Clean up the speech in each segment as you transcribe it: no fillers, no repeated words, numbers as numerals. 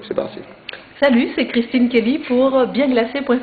c'est parti. Salut, c'est Christine Kelly pour bienglacé.com.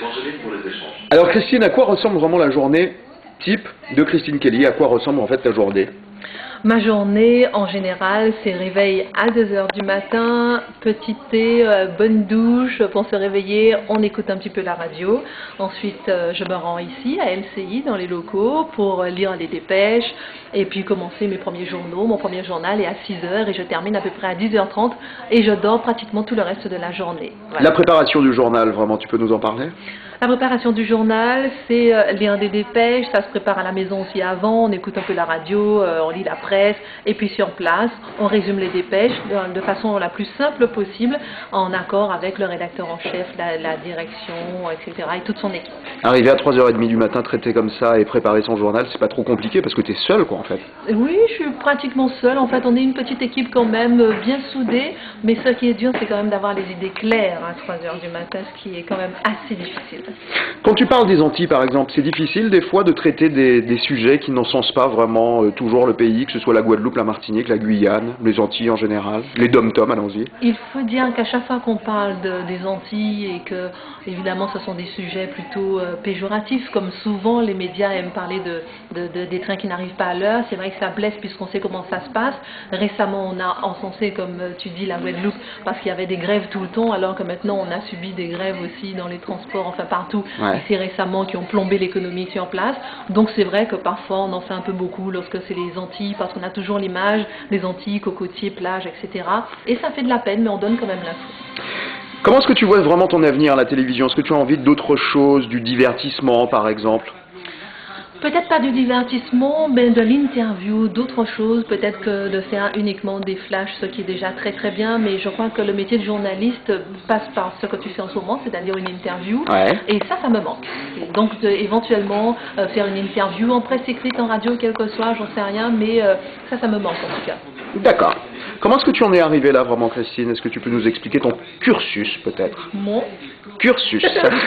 Alors Christine, à quoi ressemble vraiment la journée type de Christine Kelly? À quoi ressemble en fait ta journée? Ma journée, en général, c'est réveil à 2 heures du matin, petit thé, bonne douche pour se réveiller, on écoute un petit peu la radio. Ensuite, je me rends ici, à LCI, dans les locaux, pour lire les dépêches et puis commencer mes premiers journaux. Mon premier journal est à 6 heures et je termine à peu près à 10h30 et je dors pratiquement tout le reste de la journée. Voilà. La préparation du journal, vraiment, tu peux nous en parler? La préparation du journal, c'est lire des dépêches, ça se prépare à la maison aussi avant, on écoute un peu la radio, on lit la presse, et puis sur place, on résume les dépêches de façon la plus simple possible, en accord avec le rédacteur en chef, la direction, etc., et toute son équipe. Arriver à 3h30 du matin, traiter comme ça et préparer son journal, c'est pas trop compliqué parce que tu es seul, quoi, en fait. Oui, je suis pratiquement seule. En fait, on est une petite équipe quand même, bien soudée, mais ce qui est dur, c'est quand même d'avoir les idées claires à 3h du matin, ce qui est quand même assez difficile. Quand tu parles des Antilles, par exemple, c'est difficile des fois de traiter des sujets qui n'encensent pas vraiment toujours le pays, que ce soit la Guadeloupe, la Martinique, la Guyane, les Antilles en général, les dom-toms, allons-y. Il faut dire qu'à chaque fois qu'on parle des Antilles et que, évidemment, ce sont des sujets plutôt péjoratifs, comme souvent les médias aiment parler des trains qui n'arrivent pas à l'heure, c'est vrai que ça blesse puisqu'on sait comment ça se passe. Récemment, on a encensé, comme tu dis, la Guadeloupe parce qu'il y avait des grèves tout le temps, alors que maintenant, on a subi des grèves aussi dans les transports, enfin partout. Ouais. Ici récemment, qui ont plombé l'économie sur place. Donc c'est vrai que parfois on en fait un peu beaucoup lorsque c'est les Antilles, parce qu'on a toujours l'image des Antilles, cocotiers, plages, etc. Et ça fait de la peine, mais on donne quand même l'info. Comment est-ce que tu vois vraiment ton avenir à la télévision? Est-ce que tu as envie d'autre chose, du divertissement par exemple? Peut-être pas du divertissement, mais de l'interview, d'autres choses, peut-être que de faire uniquement des flashs, ce qui est déjà très très bien, mais je crois que le métier de journaliste passe par ce que tu fais en ce moment, c'est-à-dire une interview, Ouais. et ça me manque. Et donc éventuellement faire une interview en presse écrite, en radio, quel que soit, j'en sais rien, mais ça me manque en tout cas. D'accord. Comment est-ce que tu en es arrivé là vraiment, Christine? Est-ce que tu peux nous expliquer ton cursus peut-être? Mon Cursus.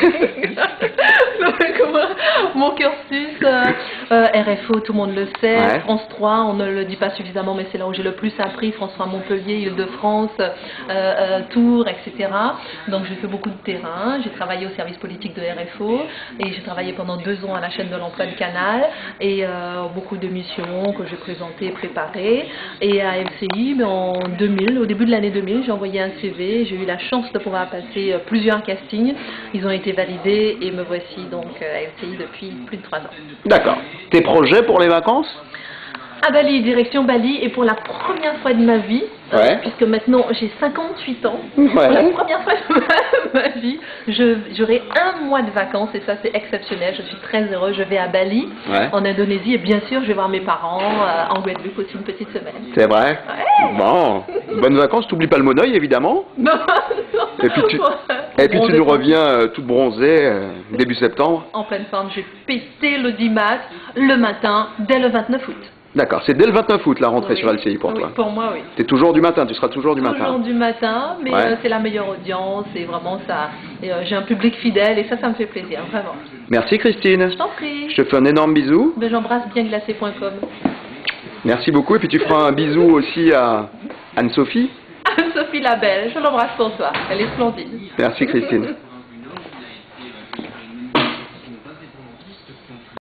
Mon cursus, RFO, tout le monde le sait, Ouais. France 3, on ne le dit pas suffisamment, mais c'est là où j'ai le plus appris, France 3 Montpellier, Île-de-France, Tours, etc. Donc j'ai fait beaucoup de terrain, j'ai travaillé au service politique de RFO, et j'ai travaillé pendant 2 ans à la chaîne de l'emploi de Canal, et beaucoup d'émissions que j'ai présentées, préparées, et à LCI, mais en 2000, au début de l'année 2000, j'ai envoyé un CV, j'ai eu la chance de pouvoir passer plusieurs castings, ils ont été validés, et me voici donc à LCI depuis plus de 3 ans. D'accord. Tes projets pour les vacances? À Bali, direction Bali, et pour la première fois de ma vie, Ouais. puisque maintenant j'ai 58 ans, Ouais. pour la première fois de ma vie, j'aurai un mois de vacances, et ça c'est exceptionnel, je suis très heureuse, je vais à Bali, Ouais. en Indonésie, et bien sûr je vais voir mes parents en Guadeloupe aussi une petite semaine. C'est vrai? Ouais. Bon. Bonnes vacances, t'oublies pas le monoeil évidemment. Non, Et puis tu nous reviens toute bronzée début septembre. En pleine forme, j'ai pété l'audimat le matin, dès le 29 août. D'accord, c'est dès le 29 août la rentrée Oui. sur LCI pour Oui, toi. pour moi, oui. T'es toujours du matin, tu seras toujours du matin. Toujours du matin, mais Ouais. c'est la meilleure audience et vraiment ça. J'ai un public fidèle et ça me fait plaisir, vraiment. Merci Christine. Je t'en prie. Je te fais un énorme bisou. Ben, j'embrasse bienglacé.com. Merci beaucoup et puis tu feras un bisou aussi à Anne-Sophie. Sophie la Belle, je l'embrasse pour toi. Elle est splendide. Merci Christine.